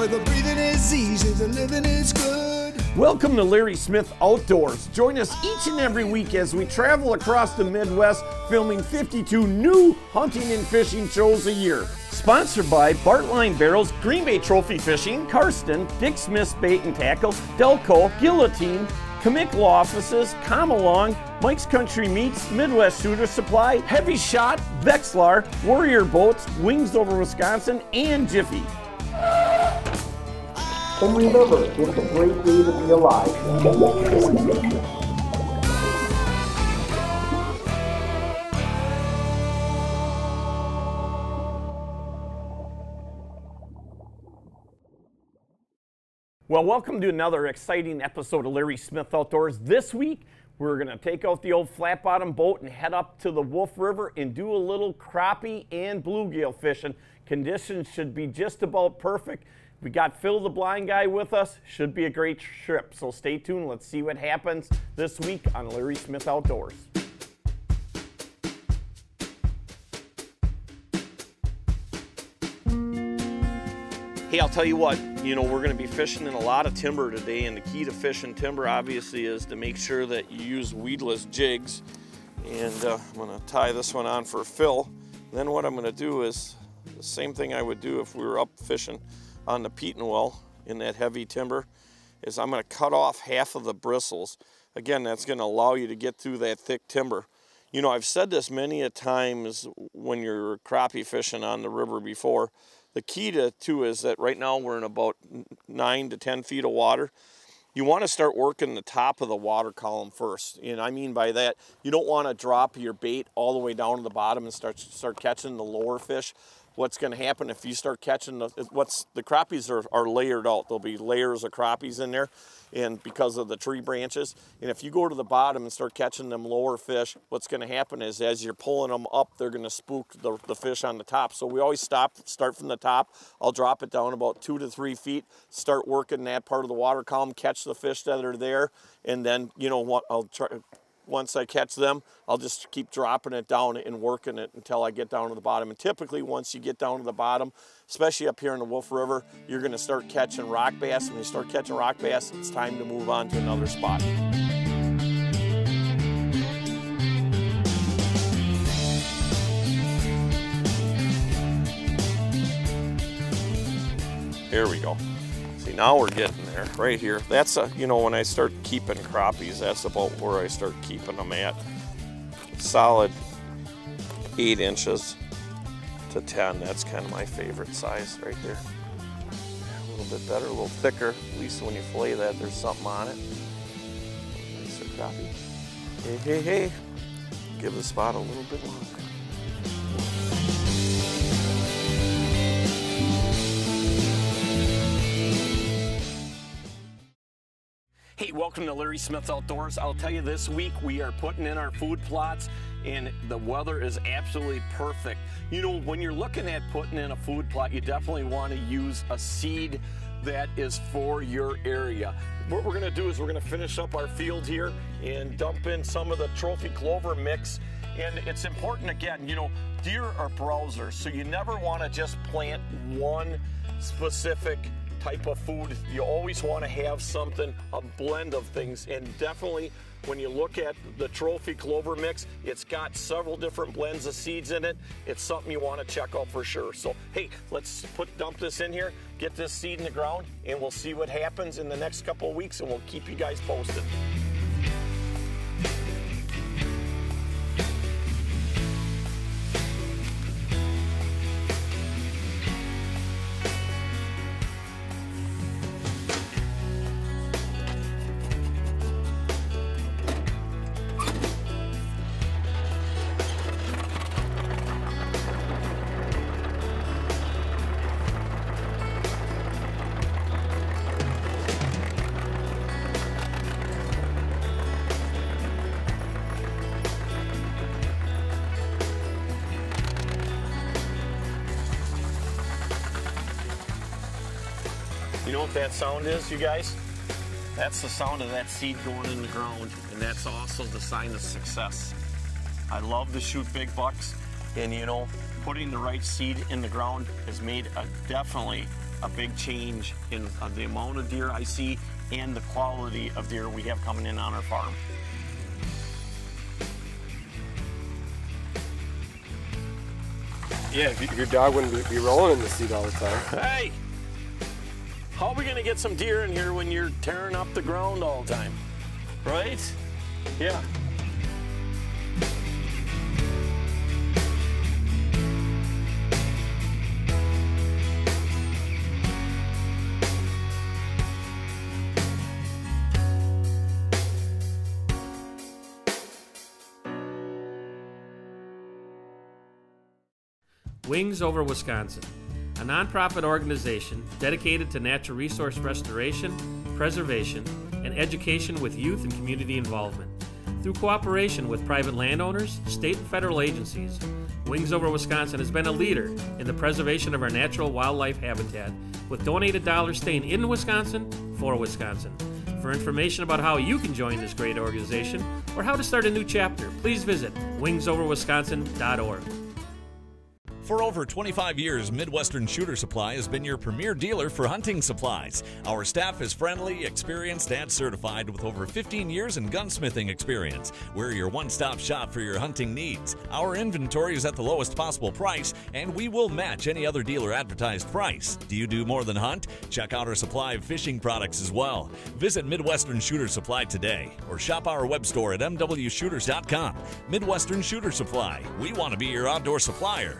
where the breathing is easy, the living is good. Welcome to Larry Smith Outdoors. Join us each and every week as we travel across the Midwest, filming 52 new hunting and fishing shows a year. Sponsored by Bartline Barrels, Green Bay Trophy Fishing, Karsten, Dick Smith's Bait and Tackle, Delco, Guillotine, Kamick Law Offices, Come Along, Mike's Country Meats, Midwest Shooter Supply, Heavy Shot, Vexlar, Warrior Boats, Wings Over Wisconsin, and Jiffy. And remember, it's a great day to be alive. Well, welcome to another exciting episode of Larry Smith Outdoors. This week, we're going to take out the old flat bottom boat and head up to the Wolf River and do a little crappie and bluegill fishing. Conditions should be just about perfect. We got Phil the blind guy with us. Should be a great trip, so stay tuned. Let's see what happens this week on Larry Smith Outdoors. Hey, I'll tell you what, we're going to be fishing in a lot of timber today, and the key to fishing timber obviously is to make sure that you use weedless jigs. And I'm going to tie this one on for Phil. Then what I'm going to do is the same thing I would do if we were up fishing on the Petenwall in that heavy timber, is I'm going to cut off half of the bristles. Again, that's going to allow you to get through that thick timber. I've said this many a times when you're crappie fishing on the river before. The key to is that right now we're in about 9 to 10 feet of water. You want to start working the top of the water column first. And I mean by that, you don't want to drop your bait all the way down to the bottom and start catching the lower fish. What's going to happen if you start catching the crappies are layered out. There'll be layers of crappies in there, and because of the tree branches. And if you go to the bottom and start catching them lower fish, what's going to happen is as you're pulling them up, they're going to spook the fish on the top. So we always start from the top. I'll drop it down about 2 to 3 feet, start working that part of the water column, catch the fish that are there, and then I'll try. Once I catch them, I'll just keep dropping it down and working it until I get down to the bottom. And typically, once you get down to the bottom, especially up here in the Wolf River, you're going to start catching rock bass. When you start catching rock bass, it's time to move on to another spot. Here we go. See, now we're getting there, right here. That's when I start keeping crappies, that's about where I start keeping them at. Solid 8 inches to 10. That's kind of my favorite size right there. A little bit better, a little thicker. At least when you fillet that, there's something on it. Nicer crappie. Hey, hey, hey. Give the spot a little bit longer. Hey, welcome to Larry Smith Outdoors. I'll tell you, this week we are putting in our food plots and the weather is absolutely perfect. When you're looking at putting in a food plot, you definitely want to use a seed that is for your area. What we're going to do is we're going to finish up our field here and dump in some of the trophy clover mix. And it's important, again, deer are browsers, so you never want to just plant one specific type of food. You always want to have something, a blend of things. And definitely when you look at the trophy clover mix, it's got several different blends of seeds in it. It's something you want to check out for sure. So hey, let's dump this in here, get this seed in the ground, and we'll see what happens in the next couple of weeks, and we'll keep you guys posted. You know what that sound is, you guys? That's the sound of that seed going in the ground, and that's also the sign of success. I love to shoot big bucks, and putting the right seed in the ground has made definitely a big change in the amount of deer I see and the quality of deer we have coming in on our farm. Yeah, if your dog wouldn't be rolling in the seat all the time. Hey! How are we gonna get some deer in here when you're tearing up the ground all the time? Right? Yeah. Wings Over Wisconsin, a nonprofit organization dedicated to natural resource restoration, preservation, and education with youth and community involvement. Through cooperation with private landowners, state and federal agencies, Wings Over Wisconsin has been a leader in the preservation of our natural wildlife habitat, with donated dollars staying in Wisconsin for Wisconsin. For information about how you can join this great organization or how to start a new chapter, please visit wingsoverwisconsin.org. For over 25 years, Midwestern Shooter Supply has been your premier dealer for hunting supplies. Our staff is friendly, experienced, and certified with over 15 years in gunsmithing experience. We're your one-stop shop for your hunting needs. Our inventory is at the lowest possible price, and we will match any other dealer advertised price. Do you do more than hunt? Check out our supply of fishing products as well. Visit Midwestern Shooter Supply today, or shop our web store at mwshooters.com. Midwestern Shooter Supply. We want to be your outdoor supplier.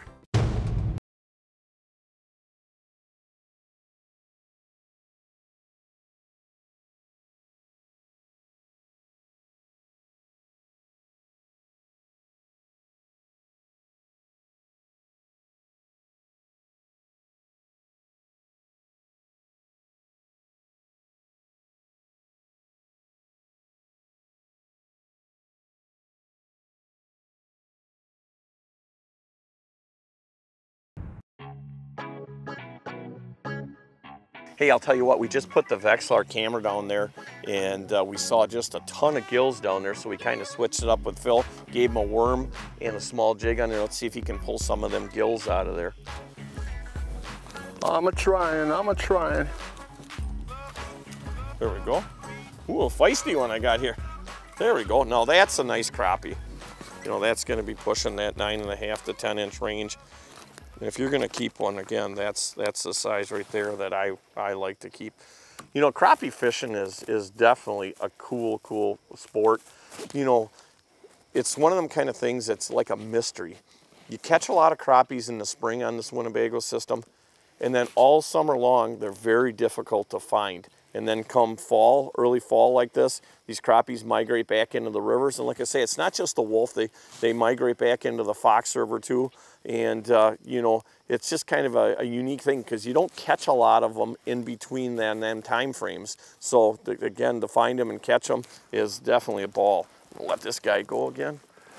Hey, I'll tell you what, we just put the Vexilar camera down there, and we saw just a ton of gills down there, so we kind of switched it up with Phil, gave him a worm and a small jig on there. Let's see if he can pull some of them gills out of there. I'm a-trying. There we go. Ooh, a feisty one I got here. There we go. Now that's a nice crappie. You know, that's gonna be pushing that 9.5 to 10 inch range. And if you're gonna keep one, again, that's the size right there that I like to keep. You know, crappie fishing is definitely a cool sport. You know, it's one of them kind of things that's like a mystery. You catch a lot of crappies in the spring on this Winnebago system, and then all summer long, they're very difficult to find. And then come fall, early fall like this, these crappies migrate back into the rivers. And like I say, it's not just the wolf, they migrate back into the Fox River too. And you know, it's just kind of a unique thing because you don't catch a lot of them in between them time frames. So again, to find them and catch them is definitely a ball. I'll let this guy go again.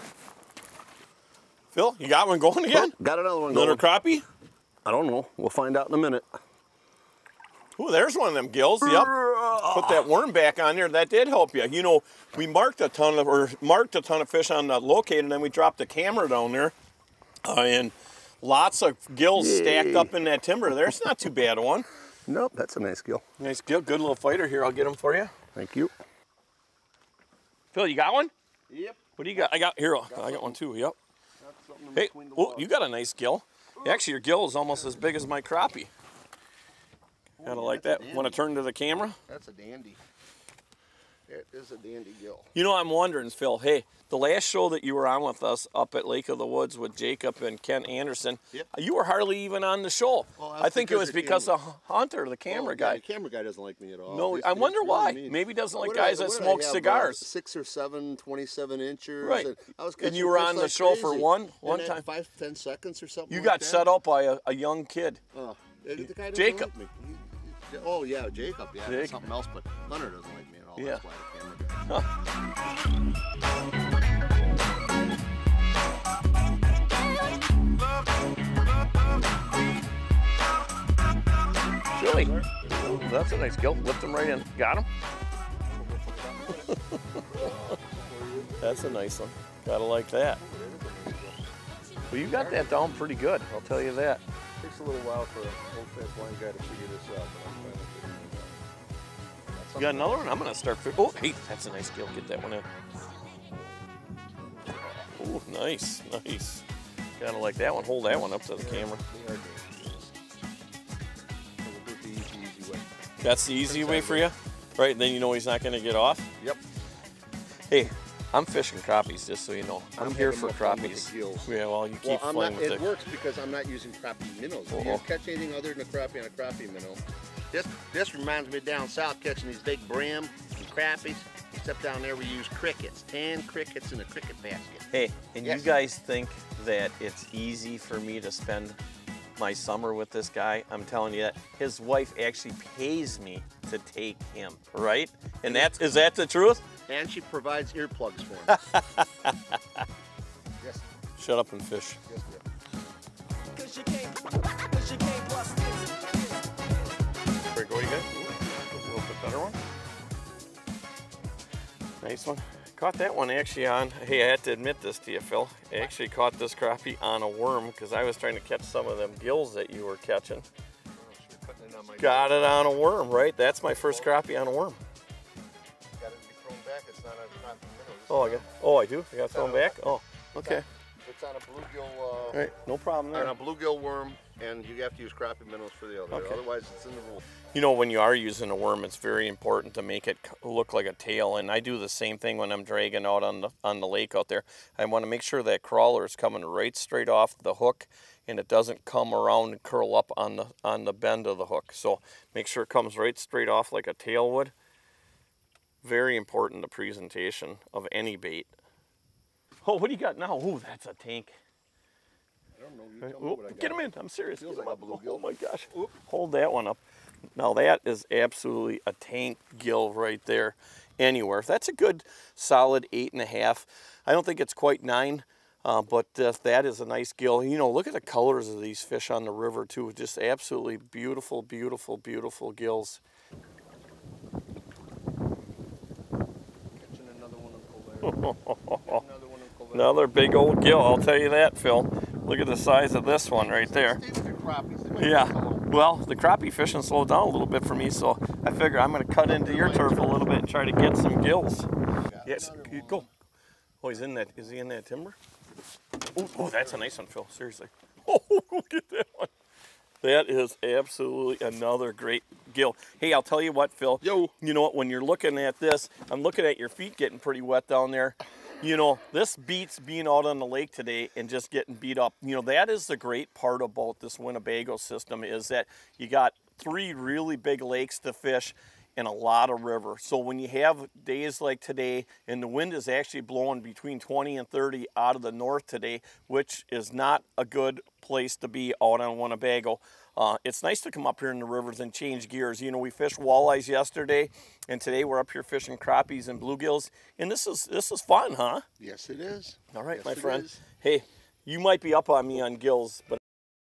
Phil, you got one going again? Got another one going. Another crappie? I don't know. We'll find out in a minute. Ooh, there's one of them gills. Yep. Put that worm back on there. That did help you. You know, we marked a ton of fish on the locator, and then we dropped the camera down there, and lots of gills stacked up in that timber. There's not too bad a one. Nope, that's a nice gill. Nice gill. Good little fighter here. I'll get him for you. Thank you. Phil, you got one? Yep. What do you got? I got one too. Yep. Hey, oh, you got a nice gill. Actually, your gill is almost as big as my crappie. Kind of like that. Want to turn to the camera? That's a dandy. It is a dandy gill. You know, I'm wondering, Phil, hey, the last show that you were on with us up at Lake of the Woods with Jacob and Ken Anderson, you were hardly even on the show. Well, I think it was because of Hunter, the camera guy. The camera guy doesn't like me at all. No, I wonder why. Maybe he doesn't like guys that smoke cigars. 6 or 7, 27 inches. Right. And you were on the show for one time. 5-10 seconds or something. You got set up by a young kid. The guy Jacob. Like me. Oh yeah, Jacob. Yeah, that's something else. But Hunter doesn't like me at all. Yeah. That's why the camera. Chili. That's a nice gill. Lift him right in. Got him. That's a nice one. Gotta like that. Well, you got that down pretty good. I'll tell you that. takes a little while for an old-fast blind guy to figure this out, but I'm finally figuring it out. You got another one? I'm gonna start. Oh, hey, that's a nice gill. Get that one in. Oh, nice, nice. Gotta like that one. Hold that one up to the camera. They are dangerous. So we'll do it the easy way. That's the easy way for you, right? Then you know he's not gonna get off. Yep. Hey, I'm fishing crappies, just so you know. I'm here for crappies. Yeah, well, you keep flying with it. It works because I'm not using crappie minnows. If you catch anything other than a crappie on a crappie minnow, this reminds me down south catching these big brim and crappies. Except down there we use crickets, 10 crickets in a cricket basket. Hey, and you guys think that it's easy for me to spend my summer with this guy? I'm telling you that his wife actually pays me to take him, right? And is that the truth? And she provides earplugs for him. Yes. Shut up and fish. Yes, There you go, you guys. A little bit better one. Nice one. Caught that one actually on, hey, I had to admit this to you, Phil. I actually caught this crappie on a worm because I was trying to catch some of them gills that you were catching. Got it on a worm, right? That's my first crappie on a worm. Got it to be thrown back. It's not on crappie minnows. Oh, I do? I got thrown back? Oh, okay. It's on a bluegill. All right, no problem there. On a bluegill worm, and you have to use crappie minnows for the other. Okay. Otherwise, it's in the rule. You know, when you are using a worm, it's very important to make it look like a tail, and I do the same thing when I'm dragging out on the lake out there. I want to make sure that crawler is coming right straight off the hook, and it doesn't come around and curl up on the bend of the hook. So make sure it comes right straight off like a tail would. Very important, the presentation of any bait. Oh, what do you got now? Oh, that's a tank. I don't know. You tell me what I got. Get him in. I'm serious. Feels Get him like up. a bluegill. Oh my gosh. Hold that one up. Now that is absolutely a tank gill right there anywhere. That's a good solid 8.5. I don't think it's quite 9, but that is a nice gill. You know, look at the colors of these fish on the river too. Just absolutely beautiful, beautiful, beautiful gills. Catching another one of Colbert. Another big old gill, I'll tell you that, Phil. Look at the size of this one right there. Yeah, well, the crappie fishing slowed down a little bit for me, so I figure I'm going to cut into your turf a little bit and try to get some gills. Yes, go. Oh, he's in that. Is he in that timber? Oh, that's a nice one, Phil. Seriously. Oh, look at that one. That is absolutely another great gill. Hey, I'll tell you what, Phil. Yo. You know what? When you're looking at this, I'm looking at your feet getting pretty wet down there. You know, this beats being out on the lake today and just getting beat up. You know, that is the great part about this Winnebago system, is that you got 3 really big lakes to fish and a lot of river. So when you have days like today and the wind is actually blowing between 20 and 30 out of the north today, which is not a good place to be out on Winnebago, it's nice to come up here in the rivers and change gears. You know, we fished walleyes yesterday, and today we're up here fishing crappies and bluegills, and this is fun, huh? Yes, it is. All right, Yes, my it friend. is. Hey, you might be up on me on gills, but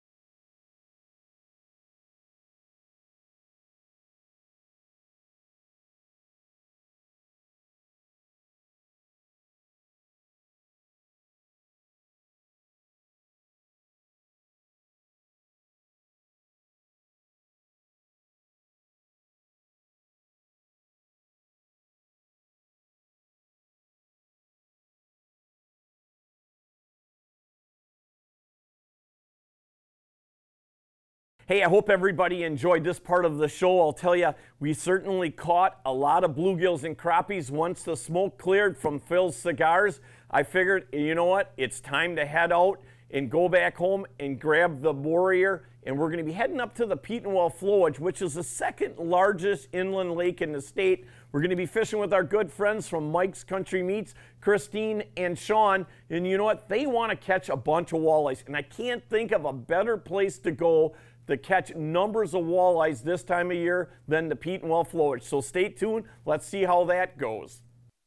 hey, I hope everybody enjoyed this part of the show. I'll tell you, we certainly caught a lot of bluegills and crappies once the smoke cleared from Phil's cigars. I figured, you know what, it's time to head out and go back home and grab the Warrior, and we're going to be heading up to the Petenwall Flowage, which is the 2nd largest inland lake in the state. We're going to be fishing with our good friends from Mike's Country Meats, Christine and Sean, and you know what, they want to catch a bunch of walleyes, and I can't think of a better place to go to catch numbers of walleyes this time of year than the Petenwall Flowage. So stay tuned. Let's see how that goes.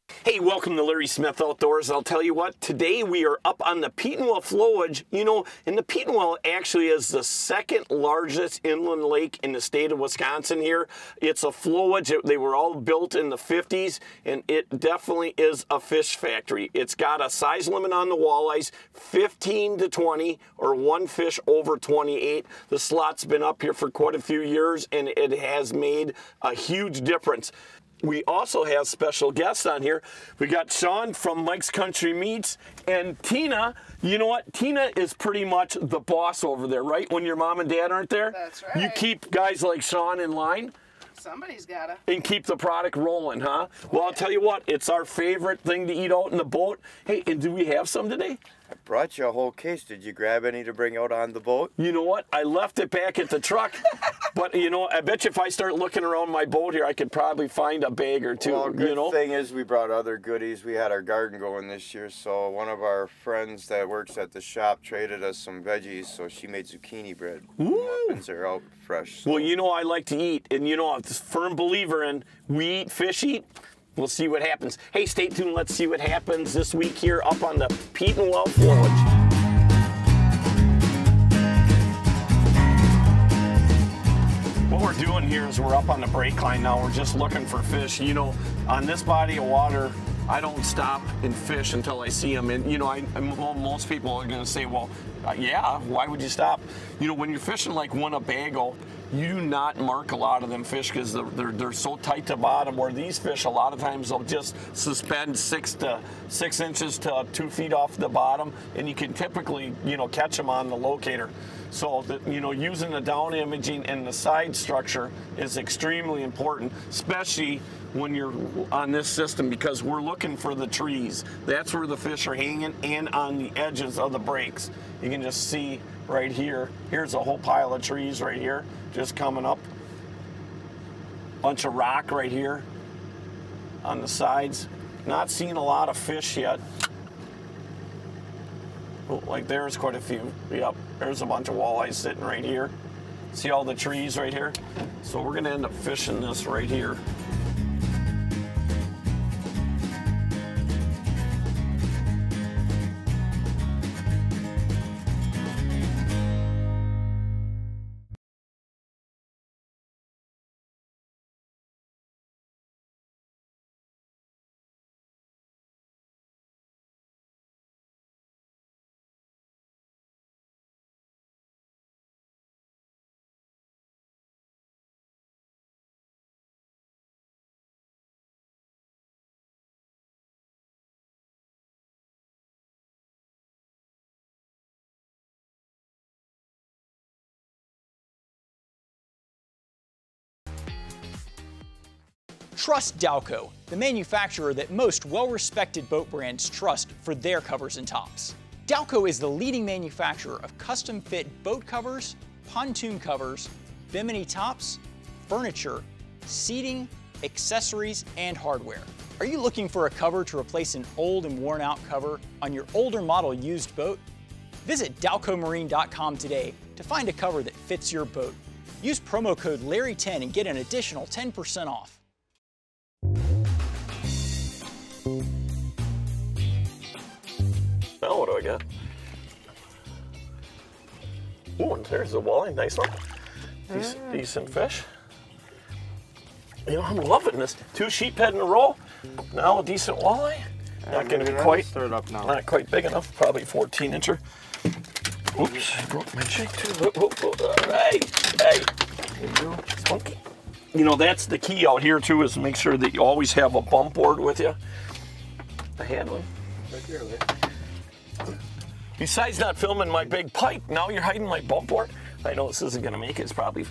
Hey, welcome to Larry Smith Outdoors. I'll tell you what, today we are up on the Petenwall Flowage. You know, and the Petenwall actually is the second largest inland lake in the state of Wisconsin here. It's a flowage. They were all built in the 50s, and it definitely is a fish factory. It's got a size limit on the walleyes, 15 to 20, or one fish over 28. The slot's been up here for quite a few years, and it has made a huge difference. We also have special guests on here. We got Sean from Mike's Country Meats and Tina. You know what? Tina is pretty much the boss over there, right? When your mom and dad aren't there? That's right. You keep guys like Sean in line? Somebody's gotta. And keep the product rolling, huh? Well, I'll tell you what, it's our favorite thing to eat out in the boat. Hey, and do we have some today? I brought you a whole case. Did you grab any to bring out on the boat? You know what? I left it back at the truck. But, you know, I bet you if I start looking around my boat here, I could probably find a bag or two. Well, good you know? thing is we brought other goodies. We had our garden going this year, so one of our friends that works at the shop traded us some veggies, so she made zucchini bread. Muffins are out fresh. So. Well, you know I like to eat, and you know I'm a firm believer in we eat, fish eat. We'll see what happens. Hey, stay tuned. Let's see what happens this week here up on the Petenwall Flowage. What we're doing here is we're up on the brake line now. We're just looking for fish. You know, on this body of water, I don't stop and fish until I see them. And, you know, most people are going to say, well, yeah, why would you stop? You know, when you're fishing like Winnebago, you do not mark a lot of them fish because they're so tight to bottom, where these fish a lot of times they'll just suspend 6 inches to 2 feet off the bottom, and you can typically, you know, catch them on the locator. So, you know, using the down imaging and the side structure is extremely important, especially when you're on this system, because we're looking for the trees. That's where the fish are hanging, and on the edges of the breaks. You can just see right here. Here's a whole pile of trees right here, just coming up. Bunch of rock right here on the sides. Not seeing a lot of fish yet. Oh, like there's quite a few. Yep, there's a bunch of walleyes sitting right here. See all the trees right here? So we're gonna end up fishing this right here. Trust Dalco, the manufacturer that most well-respected boat brands trust for their covers and tops. Dalco is the leading manufacturer of custom-fit boat covers, pontoon covers, bimini tops, furniture, seating, accessories, and hardware. Are you looking for a cover to replace an old and worn-out cover on your older model used boat? Visit dalcomarine.com today to find a cover that fits your boat. Use promo code Larry10 and get an additional 10% off. Now what do I got? Ooh, and there's a walleye, nice one. Decent fish. You know, I'm loving this. 2 sheephead in a row. Now a decent walleye. Not going to be quite, not quite big enough. Probably 14-incher. Oops, I broke my jig too. Hey, hey. Spunky. You know, that's the key out here too, is to make sure that you always have a bump board with you. I had one. Right here, besides not filming my big pipe, now you're hiding my bump board. I know this isn't gonna make it. It's probably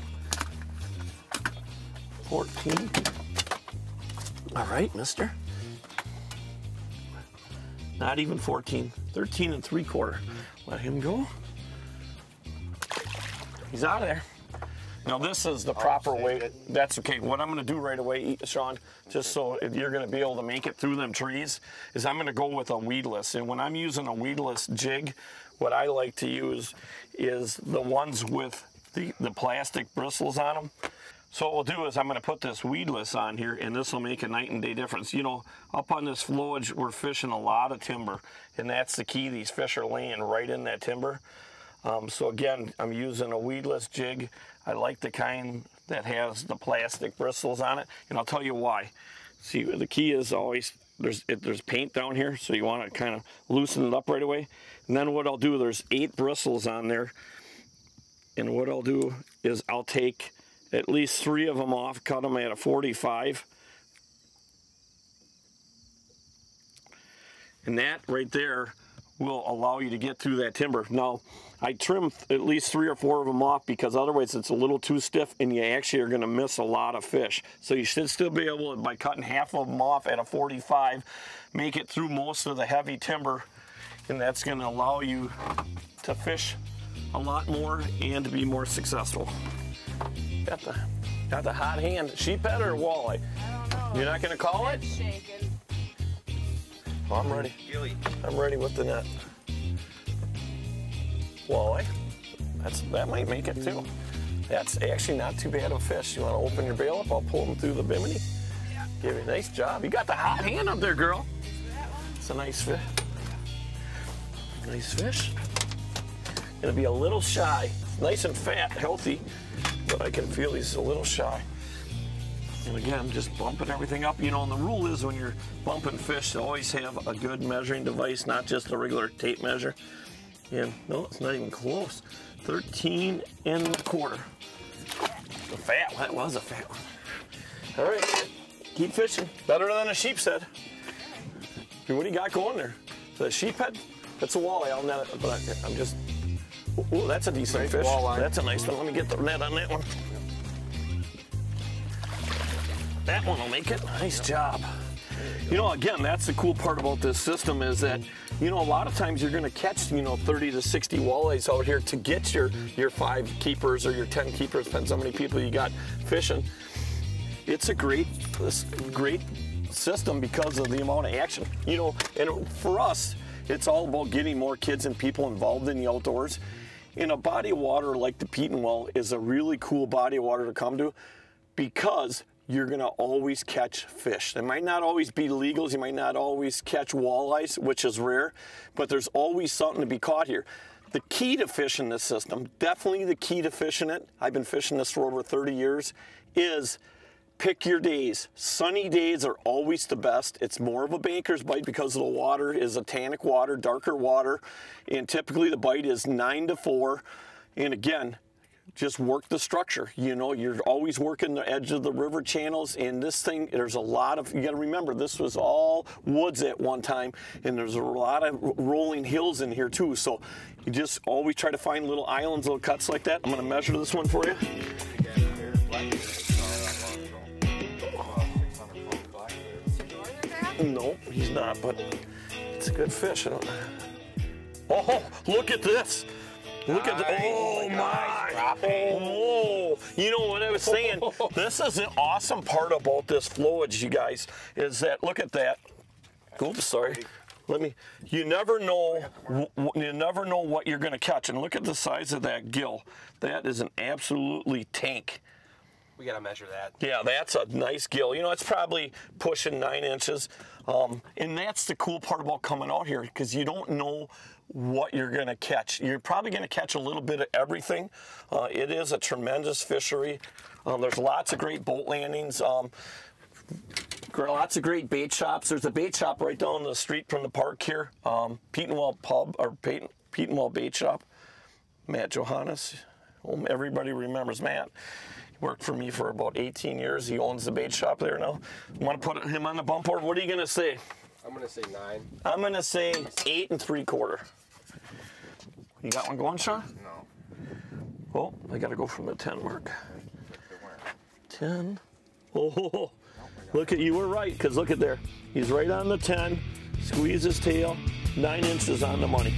14. All right, mister. Not even 14. 13 3/4. Let him go. He's out of there. Now this is the proper way. That's okay. What I'm gonna do right away, Sean, just so you're gonna be able to make it through them trees, is I'm gonna go with a weedless. And when I'm using a weedless jig, what I like to use is the ones with the plastic bristles on them. So what we'll do is I'm going to put this weedless on here, and this will make a night and day difference. You know, up on this flowage, we're fishing a lot of timber, and that's the key. These fish are laying right in that timber. So again, I'm using a weedless jig. I like the kind that has the plastic bristles on it, and I'll tell you why. See, the key is always, there's paint down here, so you want to kind of loosen it up right away. And then what I'll do, there's 8 bristles on there, and what I'll do is I'll take at least 3 of them off, cut them at a 45. And that right there will allow you to get through that timber. Now, I trim at least 3 or 4 of them off because otherwise it's a little too stiff and you actually are gonna miss a lot of fish. So you should still be able to, by cutting half of them off at a 45, make it through most of the heavy timber, and that's gonna allow you to fish a lot more and to be more successful. Got the hot hand. Sheephead or walleye? I don't know. You're not going to call it? Shaking. Oh, I'm ready. I'm ready with the net. Walleye. That might make it too. That's actually not too bad of a fish. You want to open your bail up? I'll pull them through the bimini. Yeah. Give you a nice job. You got the hot hand up there, girl. It's a nice fish. Nice fish. Gonna be a little shy. Nice and fat, healthy, but I can feel he's a little shy. And again, just bumping everything up. You know, and the rule is when you're bumping fish, always have a good measuring device, not just a regular tape measure. And no, it's not even close. 13 1/4. The fat, that was a fat one. All right, keep fishing. Better than a sheep's head. What do you got going there? The sheephead? That's a walleye. I'll net it, but I'm just. Oh, that's a decent fish. Walleye. That's a nice one. Let me get the net on that one. That one will make it. Nice job. You know, again, that's the cool part about this system is that, you know, a lot of times you're going to catch, you know, 30 to 60 walleyes out here to get your 5 keepers or your 10 keepers, depends how many people you got fishing. It's a great system because of the amount of action. You know, and for us, it's all about getting more kids and people involved in the outdoors. And a body of water like the Petenwall is a really cool body of water to come to because you're gonna always catch fish. They might not always be legals, you might not always catch walleyes, which is rare, but there's always something to be caught here. The key to fishing this system, definitely the key to fishing it, I've been fishing this for over 30 years, is pick your days. Sunny days are always the best. It's more of a banker's bite because the water is a tannic water, darker water, and typically the bite is 9 to 4. And again, just work the structure. You know, you're always working the edge of the river channels, and this thing, there's a lot of, you gotta remember, this was all woods at one time, and there's a lot of rolling hills in here too, so you just always try to find little islands, little cuts like that. I'm gonna measure this one for you. No, he's not, but it's a good fish. Oh, look at this. Look at that. Oh, my. Oh, you know what I was saying? This is an awesome part about this flowage, you guys, is that, look at that. Oops, sorry. You never know what you're going to catch. And look at the size of that gill. That is an absolutely tank. We gotta measure that. Yeah, that's a nice gill. You know, it's probably pushing 9 inches. And that's the cool part about coming out here, because you don't know what you're gonna catch. You're probably gonna catch a little bit of everything. It is a tremendous fishery. There's lots of great boat landings. Lots of great bait shops. There's a bait shop right down the street from the park here. Petenwall Pub, or Petenwall Bait Shop. Matt Johannes. Well, everybody remembers Matt. Worked for me for about 18 years. He owns the bait shop there now. You want to put him on the bump board? What are you going to say? I'm going to say 9. I'm going to say 8 3/4. You got one going, Sean? No. Oh, I got to go from the 10 mark. 10. Oh, look at, you were right, because look at there. He's right on the 10. Squeeze his tail. 9 inches on the money.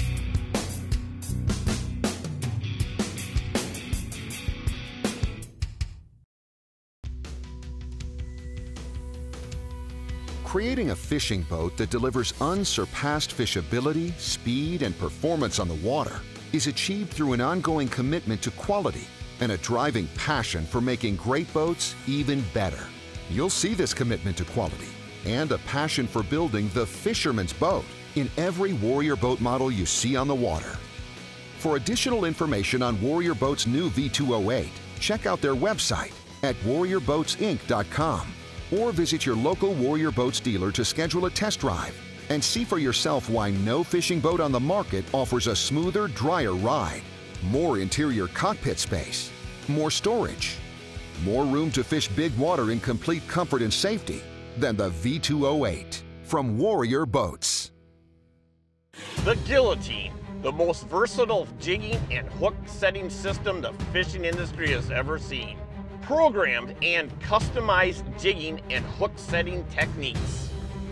Creating a fishing boat that delivers unsurpassed fishability, speed, and performance on the water is achieved through an ongoing commitment to quality, and a driving passion for making great boats even better. You'll see this commitment to quality and a passion for building the fisherman's boat in every Warrior boat model you see on the water. For additional information on Warrior Boats' new V208, check out their website at warriorboatsinc.com or visit your local Warrior Boats dealer to schedule a test drive and see for yourself why no fishing boat on the market offers a smoother, drier ride, more interior cockpit space, more storage, more room to fish big water in complete comfort and safety than the V208 from Warrior Boats. The Guillotine, the most versatile jigging and hook setting system the fishing industry has ever seen. Programmed and customized jigging and hook setting techniques.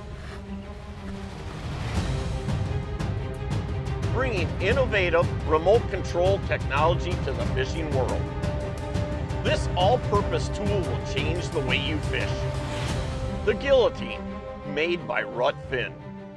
Bringing innovative remote control technology to the fishing world. This all-purpose tool will change the way you fish. The Guillotine, made by Rut Fin.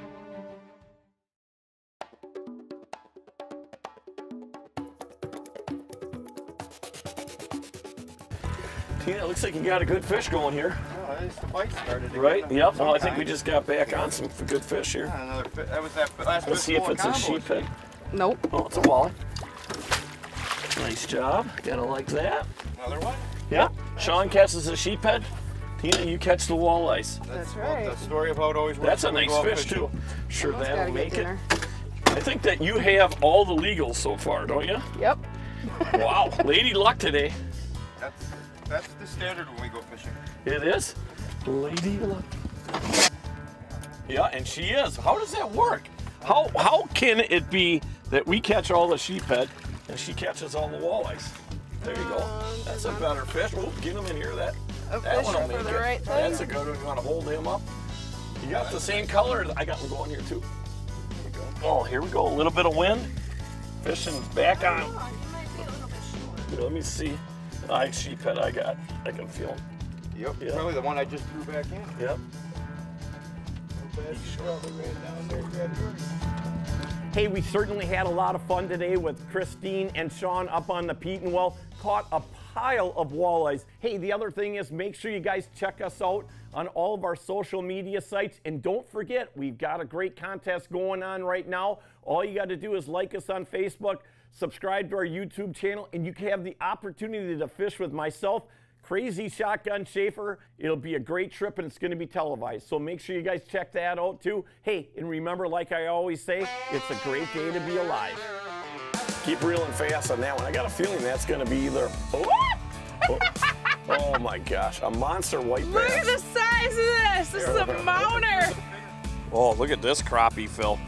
Tina, it looks like you got a good fish going here. Oh, at least the bite started again. Right? Yep. Well, I think we just got back on some good fish here. Yeah, another fish. That was that last Let's see if it's a sheephead. Nope. Oh, it's a walleye. Nice job. Gotta like that. Another one? Yeah. Sean catches a sheephead. Tina, you catch the walleyes. That's right. Well, the story of how it always works. That's a when we nice go out fish fishing. too. Sure, Almost that'll gotta get make it. dinner. I think that you have all the legals so far, don't you? Yep. Wow, lady luck today. That's the standard when we go fishing. It is? Lady luck. Yeah, and she is. How does that work? How can it be that we catch all the sheephead and she catches all the walleyes? There you go. That's a better fish. Oh, get him in here. That one will make for the it. right thing. That's a good one. You want to hold him up? You got the same color? I got one going here too. Oh, here we go. A little bit of wind. Fishing back on. Let me see. Sheephead I got. I can feel him. Yep, probably the one I just threw back in. Yep. Hey, we certainly had a lot of fun today with Christine and Sean up on the Petenwall. Caught a pile of walleyes. Hey, the other thing is make sure you guys check us out on all of our social media sites. And don't forget, we've got a great contest going on right now. All you got to do is like us on Facebook, subscribe to our YouTube channel, and you can have the opportunity to fish with myself, Crazy Shotgun Schaefer. It'll be a great trip and it's going to be televised. So make sure you guys check that out too. Hey, and remember, like I always say, it's a great day to be alive. Keep reeling fast on that one. I got a feeling that's going to be either, oh my gosh, a monster white bass. Look at the size of this. This is a mounter. Oh, look at this crappie, Phil.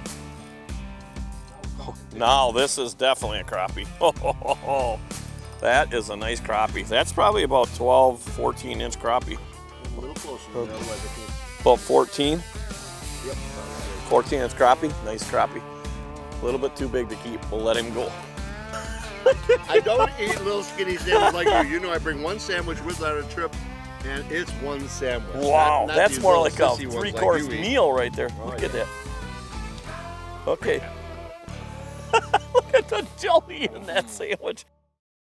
Now this is definitely a crappie. Oh, that is a nice crappie. That's probably about 12, 14 inch crappie. A little closer to that. About 14? Yep. 14 inch crappie, nice crappie. A little bit too big to keep, we'll let him go. I don't eat little skinny sandwiches like you. You know I bring one sandwich with on a trip, and it's one sandwich. Wow, not that's these more little like a sissy ones like three-course you eat. meal right there. Oh, Look yeah. at that. Okay. Look at the jelly in that sandwich.